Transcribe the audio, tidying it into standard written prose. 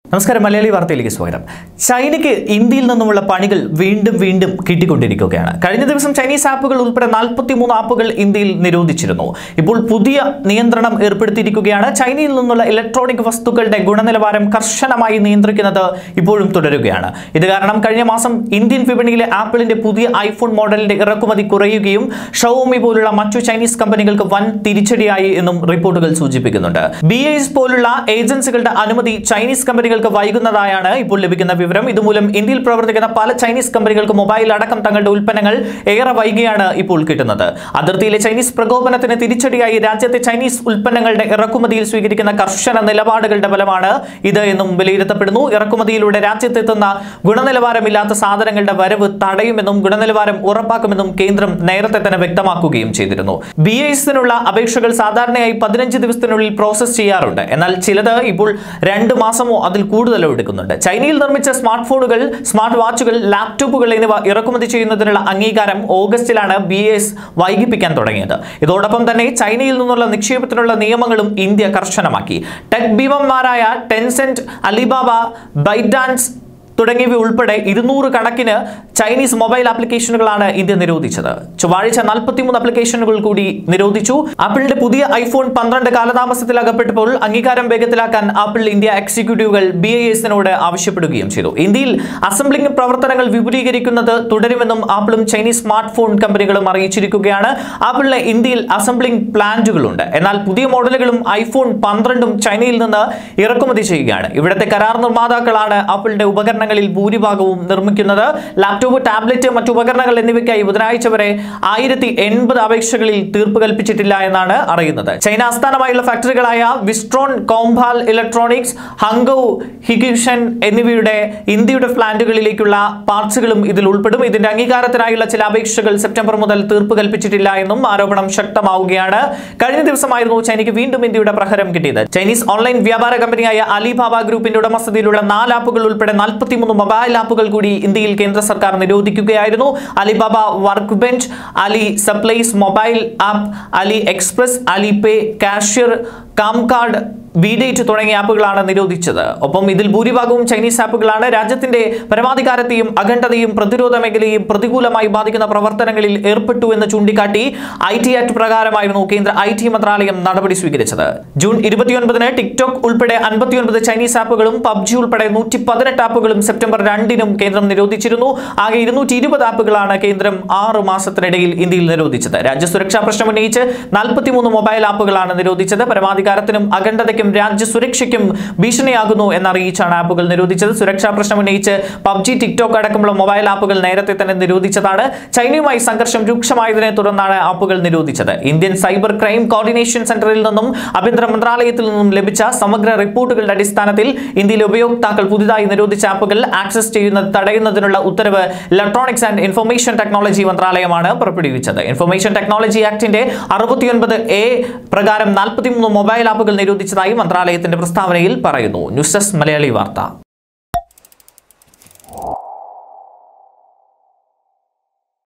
നമസ്കാരം, മലയാളി വാർത്തയിലേക്ക് സ്വാഗതം. ചൈനയ്ക്ക് ഇന്ത്യയിൽ നിന്നുമുള്ള പണികൾ വീണ്ടും കിട്ടിക്കൊണ്ടിരിക്കുകയാണ്. കഴിഞ്ഞ ദിവസം ചൈനീസ് ആപ്പുകൾ ഉൾപ്പെടെ 43 ആപ്പുകൾ ഇന്ത്യയിൽ നിരോധിച്ചിരുന്നു. ഇപ്പോൾ പുതിയ നിയന്ത്രണം ഏർപ്പെടുത്തിയിരിക്കുകയാണ്. ചൈനയിൽ നിന്നുള്ള ഇലക്ട്രോണിക് വസ്തുക്കളുടെ ഗുണനിലവാരം കർശനമായി നിയന്ത്രിക്കുന്നത് ഇപ്പോഴും തുടരുകയാണ്. ഇത് കാരണം കഴിഞ്ഞ മാസം ഇന്ത്യൻ വിപണിയിലെ ആപ്പിളിന്റെ പുതിയ ഐഫോൺ മോഡലിന്റെ ഇറക്കുമതി കുറയുകയും ഷവോമി പോലുള്ള മറ്റു ചൈനീസ് കമ്പനികൾക്ക് വൻ തിരിച്ചടിയായി എന്നും റിപ്പോർട്ടുകൾ സൂചിപ്പിക്കുന്നുണ്ട്. BIS പോലുള്ള ഏജൻസികളുടെ അനുമതി ചൈനീസ് കമ്പനികൾ വൈകുന്നതായാണ് ഇപ്പോൾ ലഭിക്കുന്ന വിവരം. ഇതുമൂലം ഇന്ത്യയിൽ പ്രവർത്തിക്കുന്ന പല ചൈനീസ് കമ്പനികൾക്ക് മൊബൈൽ അടക്കം തങ്ങളുടെ ഉൽപ്പന്നങ്ങൾ ഏറെ വൈകിയാണ് ഇപ്പോൾ കിട്ടുന്നത്. അതിർത്തിയിലെ ചൈനീസ് പ്രകോപനത്തിന് തിരിച്ചടിയായി രാജ്യത്തെ ചൈനീസ് ഉൽപ്പന്നങ്ങളുടെ ഇറക്കുമതിയിൽ സ്വീകരിക്കുന്ന കർശന നിലപാടുകളുടെ ഫലമാണ് ഇത് എന്നും വിലയിരുത്തപ്പെടുന്നു. ഇറക്കുമതിയിലൂടെ രാജ്യത്തെത്തുന്ന ഗുണനിലവാരമില്ലാത്ത സാധനങ്ങളുടെ വരവ് തടയുമെന്നും ഗുണനിലവാരം ഉറപ്പാക്കുമെന്നും കേന്ദ്രം നേരത്തെ തന്നെ വ്യക്തമാക്കുകയും ചെയ്തിരുന്നു. BIS-നുള്ള അപേക്ഷകൾ സാധാരണയായി 15 ദിവസത്തിനുള്ളിൽ പ്രോസസ് ചെയ്യാറുണ്ട്. എന്നാൽ ചിലത് ഇപ്പോൾ 2 മാസമോ അതിൽ കൂടുതലോ എടുക്കുന്നുണ്ട്. ചൈനയിൽ നിർമ്മിച്ച സ്മാർട്ട് ഫോണുകൾ, സ്മാർട്ട് വാച്ചുകൾ, ലാപ്ടോപ്പുകൾ എന്നിവ ഇറക്കുമതി ചെയ്യുന്നതിനുള്ള അംഗീകാരം ഓഗസ്റ്റിലാണ് BIS വൈകിപ്പിക്കാൻ തുടങ്ങിയത്. ഇതോടൊപ്പം തന്നെ ചൈനയിൽ നിന്നുള്ള നിക്ഷേപത്തിനുള്ള നിയമങ്ങളും ഇന്ത്യ കർശനമാക്കി. ടെക് ഭീമന്മാരായ ടെൻസെന്റ്, അലിബാബ, ബൈറ്റ്ഡാൻസ് തുടങ്ങിയവ ഉൾപ്പെടെ 200 കണക്കിന് ചൈനീസ് മൊബൈൽ ആപ്ലിക്കേഷനുകളാണ് ഇന്ത്യ നിരോധിച്ചത്. ചൊവ്വാഴ്ച 43 ആപ്ലിക്കേഷനുകൾ കൂടി നിരോധിച്ചു. ആപ്പിളിന്റെ പുതിയ ഐഫോൺ 12 കാലതാമസത്തിൽ അകപ്പെട്ടപ്പോൾ അംഗീകാരം വേഗത്തിലാക്കാൻ ആപ്പിൾ ഇന്ത്യ എക്സിക്യൂട്ടീവുകൾ BIS-നോട് ആവശ്യപ്പെടുകയും ചെയ്തു. ഇന്ത്യയിൽ അസംബ്ലിംഗ് പ്രവർത്തനങ്ങൾ വിപുലീകരിക്കുന്നത് തുടരുമെന്നും ആപ്പിളും ചൈനീസ് സ്മാർട്ട് ഫോൺ കമ്പനികളും അറിയിച്ചിരിക്കുകയാണ്. ആപ്പിളിന് ഇന്ത്യയിൽ അസംബ്ലിംഗ് പ്ലാന്റുകളുണ്ട്. എന്നാൽ പുതിയ മോഡലുകളും ഐഫോൺ 12ഉം ചൈനയിൽ നിന്ന് ഇറക്കുമതി ചെയ്യുകയാണ്. ഇവിടുത്തെ കരാർ നിർമ്മാതാക്കളാണ് ആപ്പിളിന്റെ ഉപകരണങ്ങളിൽ ഭൂരിഭാഗവും നിർമ്മിക്കുന്നത്. ലാപ്ടോപ്പ്, ടാബ്ലറ്റ്, മറ്റു ഉപകരണങ്ങൾ എന്നിവയ്ക്കായി ബുധനാഴ്ച വരെ 1080 അപേക്ഷകളിൽ തീർപ്പ് കൽപ്പിച്ചിട്ടില്ല എന്നാണ് അറിയുന്നത്. ചൈന ആസ്ഥാനമായുള്ള ഫാക്ടറികളായ വിസ്ട്രോൺ, കോംബാൽ ഇലക്ട്രോണിക്സ്, ഹങ്കൗ, ഹിഗുഷൻ എന്നിവയുടെ ഇന്ത്യയുടെ പ്ലാന്റുകളിലേക്കുള്ള പാർട്സുകളും ഇതിൽ ഉൾപ്പെടും. ഇതിന്റെ അംഗീകാരത്തിനായുള്ള ചില അപേക്ഷകൾ സെപ്റ്റംബർ മുതൽ തീർപ്പ് കൽപ്പിച്ചിട്ടില്ല എന്നും ആരോപണം ശക്തമാവുകയാണ്. കഴിഞ്ഞ ദിവസമായിരുന്നു ചൈനയ്ക്ക് വീണ്ടും ഇന്ത്യയുടെ പ്രഹരം കിട്ടിയത്. ചൈനീസ് ഓൺലൈൻ വ്യാപാര കമ്പനിയായ അലിബാബ ഗ്രൂപ്പിന്റെ ഉടമസ്ഥതയിലുള്ള 4 ആപ്പുകൾ ഉൾപ്പെടെ 43 മൊബൈൽ ആപ്പുകൾ കൂടി ഇന്ത്യയിൽ കേന്ദ്ര സർക്കാർ നിരോധിക്കുകയായിരുന്നു. Alibaba workbench, Ali supplies mobile app, AliExpress, Alipay, cashier, CamCard, ബിഡേറ്റ് തുടങ്ങിയ ആപ്പുകളാണ് നിരോധിച്ചത്. ഒപ്പം ഇതിൽ ഭൂരിഭാഗവും ചൈനീസ് ആപ്പുകളാണ്. രാജ്യത്തിന്റെ പരമാധികാരത്തെയും അഖണ്ഡതയും പ്രതിരോധ മേഖലയെയും പ്രതികൂലമായി ബാധിക്കുന്ന പ്രവർത്തനങ്ങളിൽ ഏർപ്പെട്ടു എന്ന് ചൂണ്ടിക്കാട്ടി IT ആക്ട് പ്രകാരമായിരുന്നു കേന്ദ്ര IT മന്ത്രാലയം നടപടി സ്വീകരിച്ചത്. ജൂൺ 29-ന് ടിക്ടോക്ക് ഉൾപ്പെടെ 59 ചൈനീസ് ആപ്പുകളും PUBG ഉൾപ്പെടെ 118 ആപ്പുകളും സെപ്റ്റംബർ 2-നും കേന്ദ്രം നിരോധിച്ചിരുന്നു. ആകെ 220 ആപ്പുകളാണ് കേന്ദ്രം 6 മാസത്തിനിടയിൽ ഇന്ത്യയിൽ നിരോധിച്ചത്. രാജ്യസുരക്ഷാ പ്രശ്നം ഉന്നയിച്ച് 43 മൊബൈൽ ആപ്പുകളാണ് നിരോധിച്ചത്. പരമാധികാരത്തിനും അഖണ്ഡതയ്ക്കും രാജ്യസുരക്ഷയ്ക്കും ഭീഷണിയാകുന്നു എന്നറിയിച്ചാണ് ആപ്പുകൾ നിരോധിച്ചത്. സുരക്ഷാ പ്രശ്നം ഉന്നയിച്ച് PUBG, ടിക്ടോക്ക് അടക്കമുള്ള മൊബൈൽ ആപ്പുകൾ നേരത്തെ തന്നെ നിരോധിച്ചതാണ്. ചൈനയുമായി സംഘർഷം രൂക്ഷമായതിനെ തുടർന്നാണ് ആപ്പുകൾ നിരോധിച്ചത്. ഇന്ത്യൻ സൈബർ ക്രൈം കോർഡിനേഷൻ സെന്ററിൽ നിന്നും ആഭ്യന്തര മന്ത്രാലയത്തിൽ നിന്നും ലഭിച്ച സമഗ്ര റിപ്പോർട്ടുകളുടെ അടിസ്ഥാനത്തിൽ ഇന്ത്യയിലെ ഉപയോക്താക്കൾ പുതുതായി നിരോധിച്ച ആപ്പുകൾ ആക്സസ് ചെയ്യുന്നത് തടയുന്നതിനുള്ള ഉത്തരവ് ഇലക്ട്രോണിക്സ് ആൻഡ് ഇൻഫർമേഷൻ ടെക്നോളജി മന്ത്രാലയമാണ് പുറപ്പെടുവിച്ചത്. ഇൻഫർമേഷൻ ടെക്നോളജി ആക്ടിന്റെ 69A പ്രകാരം 43 മൊബൈൽ ആപ്പുകൾ നിരോധിച്ചതായി മന്ത്രാലയത്തിന്റെ പ്രസ്താവനയിൽ പറയുന്നു. ന്യൂസ് ഡെസ്ക് മലയാളി വാർത്ത.